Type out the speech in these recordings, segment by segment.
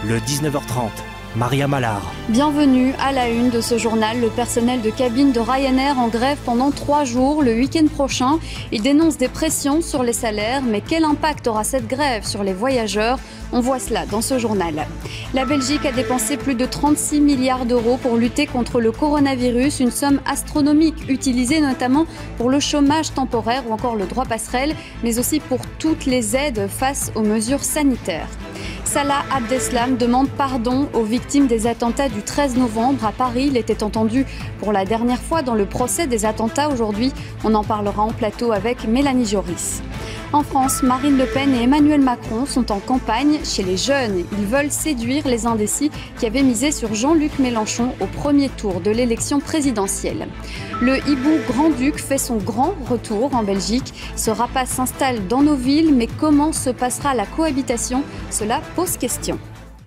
le 19h30. Maria Mallard. Bienvenue à la une de ce journal. Le personnel de cabine de Ryanair en grève pendant 3 jours le week-end prochain. Il dénonce des pressions sur les salaires, mais quel impact aura cette grève sur les voyageurs? On voit cela dans ce journal. La Belgique a dépensé plus de 36 milliards d'euros pour lutter contre le coronavirus, une somme astronomique utilisée notamment pour le chômage temporaire ou encore le droit passerelle, mais aussi pour toutes les aides face aux mesures sanitaires. Salah Abdeslam demande pardon aux victimes des attentats du 13 novembre à Paris. Il était entendu pour la dernière fois dans le procès des attentats aujourd'hui. On en parlera en plateau avec Mélanie Joris. En France, Marine Le Pen et Emmanuel Macron sont en campagne chez les jeunes. Ils veulent séduire les indécis qui avaient misé sur Jean-Luc Mélenchon au premier tour de l'élection présidentielle. Le hibou Grand-Duc fait son grand retour en Belgique. Ce rapace s'installe dans nos villes, mais comment se passera la cohabitation? Cela pose question.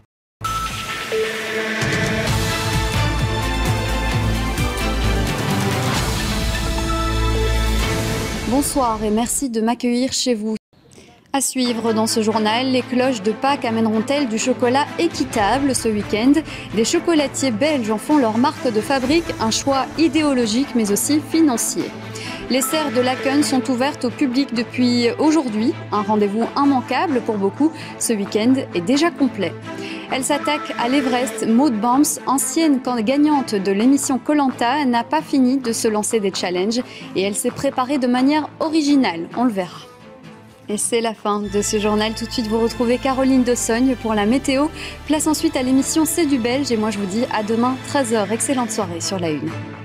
Bonsoir et merci de m'accueillir chez vous. À suivre dans ce journal, les cloches de Pâques amèneront-elles du chocolat équitable ce week-end? Des chocolatiers belges en font leur marque de fabrique, un choix idéologique mais aussi financier. Les serres de Laken sont ouvertes au public depuis aujourd'hui. Un rendez-vous immanquable pour beaucoup. Ce week-end est déjà complet. Elle s'attaque à l'Everest. Maud Bams, ancienne gagnante de l'émission Koh Lanta, n'a pas fini de se lancer des challenges et elle s'est préparée de manière originale. On le verra. Et c'est la fin de ce journal. Tout de suite, vous retrouvez Caroline Dossogne pour la météo. Place ensuite à l'émission C'est du Belge. Et moi, je vous dis à demain, 13h. Excellente soirée sur La Une.